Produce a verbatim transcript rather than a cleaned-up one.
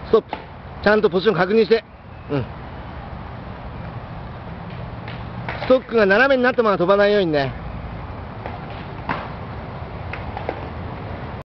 ストップ。ちゃんとポジション確認して。うん。ストックが斜めになったまま飛ばないようにね。